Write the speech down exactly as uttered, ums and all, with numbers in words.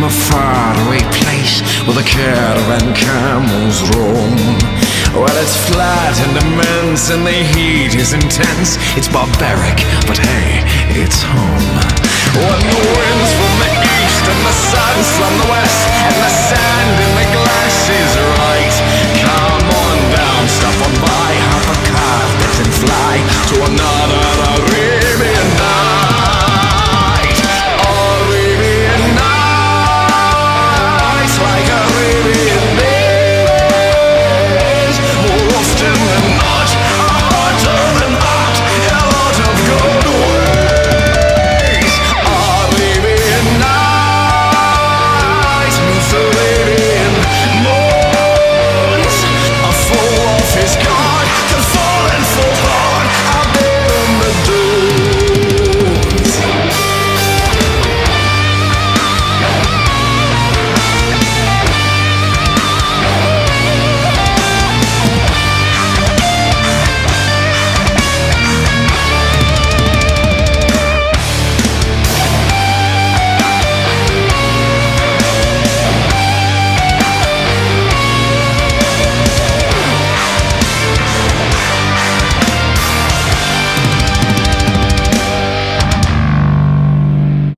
from a faraway place where the caravan camels roam. Well, it's flat and immense and the heat is intense. It's barbaric, but hey, it's home. When the winds from the